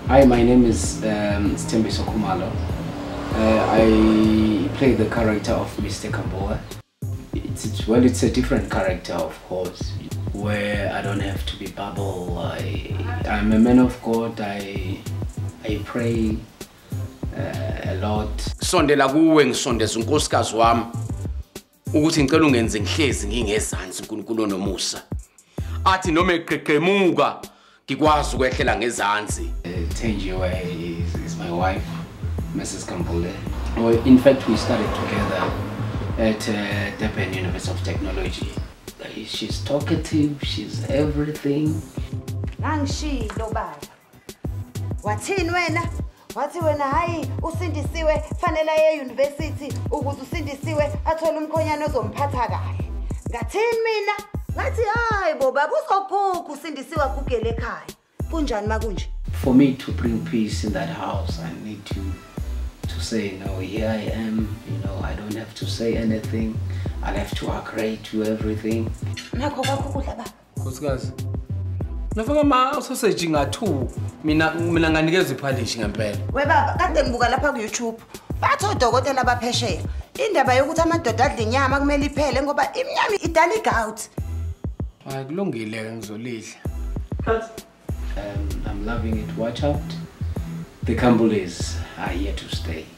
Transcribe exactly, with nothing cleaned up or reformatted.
Hi, my name is um, Thenjiwe. Uh, I play the character of Mister Khambules. It's, it's well, it's a different character, of course, where I don't have to be bubble. I, I'm a man of God. I, I pray uh, a lot. Sondela kuwe ngisondeza unkosikazi wami ukuthi ngicela ungenze ngihlezi ngingezansi uNkulunkulu nomusa. Athi noma eqeqemuka ngikwazi ukwehlela ngezansi. Thenjiwe is, is my wife, Missus Khambules. Well, in fact, we started together at uh, Durban University of Technology. She's talkative, she's everything. Nangishilo baba. Wathini wena? Wathi wena hayi usindisiwe fanele ye university ukuze usindisiwe athola umkhonyana ozomphatha kahle. Ngathini mina? Ngathi hayi bo baba usogugu usindisiwe kugele ekhaya. Kunjani makunje? For me to bring peace in that house, I need to to say, no, here I am, you know, I don't have to say anything. I'll have to agree to everything. Nakho kwakukudla baba. Nkosikazi. Nafaka ma sausage nga-two. Mina mina nganikeza iphalishi ngempela. We baba, kade ngibuka lapha ku YouTube. Bathi odokotela abaphesheya. Indaba yokuthi amadoda adla inyama kumele iphele ngoba iminyama idala igout. Hayi kulungile ke ngizolidla. Um, I'm loving it. Watch out. The Khambules are here to stay.